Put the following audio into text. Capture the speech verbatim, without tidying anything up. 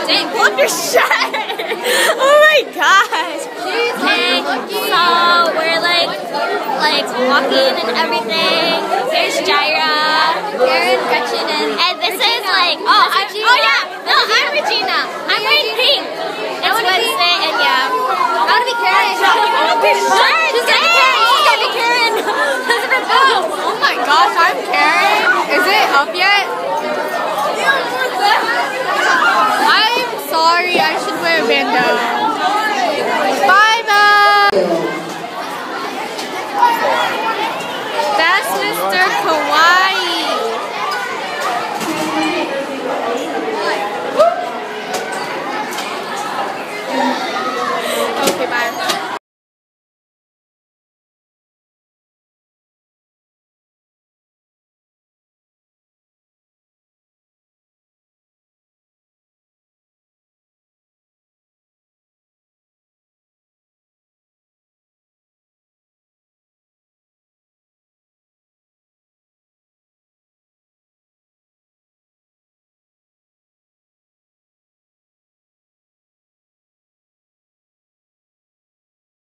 Dang, pull up your shirt! Oh my gosh! Okay, so we're like, like walking and everything. There's Jaira, Karen, Gretchen, and and this is like, oh, I'm, oh yeah, no, I'm Regina. I'm wearing pink. It's Wednesday, and yeah. I want to be Karen. Pull up your shirt! She's gonna be Karen. She's gonna be Karen. Oh my gosh, I'm Karen. Is it up yet? I'm sorry, I should wear a bandeau.